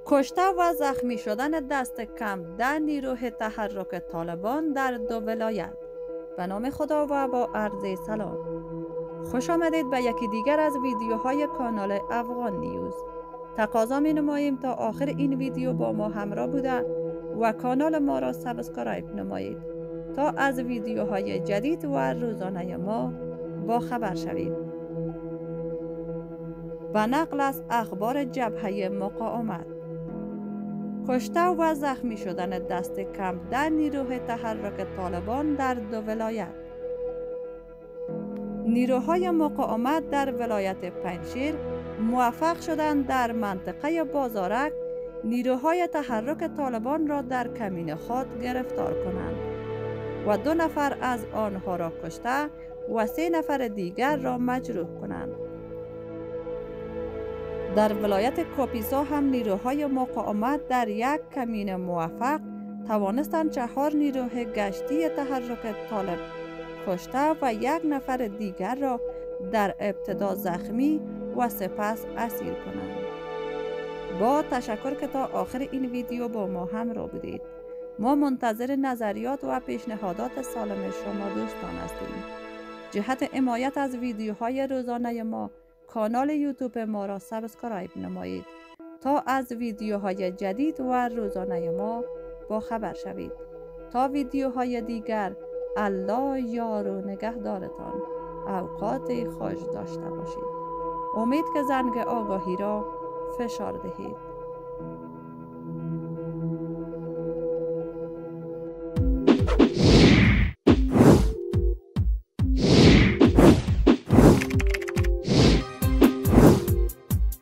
کشته و زخمی شدن دست کم 10 نیروی تحرک طالبان در 2 ولایت. به نام خدا و با عرض سلام. خوش آمدید به یکی دیگر از ویدیوهای کانال افغان نیوز. تقاضا می نماییم تا آخر این ویدیو با ما همراه بوده و کانال ما را سابسکرایب نمایید تا از ویدیوهای جدید و روزانه ما با خبر شوید. و نقل از اخبار جبهه مقاومت: کشته و زخمی شدن دست کم 10 نیروی تحرک طالبان در 2 ولایت. نیروهای مقاومت در ولایت پنجشیر موفق شدند در منطقه بازارک نیروهای تحرک طالبان را در کمین خود گرفتار کنند و 2 نفر از آنها را کشته و 3 نفر دیگر را مجروح کنند. در ولایت کاپیسا هم نیروهای مقاومت در یک کمین موفق توانستند 4 نیروی گشتی تحرک طالب کشته و 1 نفر دیگر را در ابتدا زخمی و سپس اسیر کنند. با تشکر که تا آخر این ویدیو با ما همراه بودید. ما منتظر نظریات و پیشنهادات سالم شما دوستان هستیم. جهت حمایت از ویدیوهای روزانه ما کانال یوتیوب ما را سابسکرایب نمایید تا از ویدیوهای جدید و روزانه ما با خبر شوید. تا ویدیوهای دیگر، الله یار و نگهدارتان. اوقات خوش داشته باشید. امید که زنگ آگاهی را فشار دهید.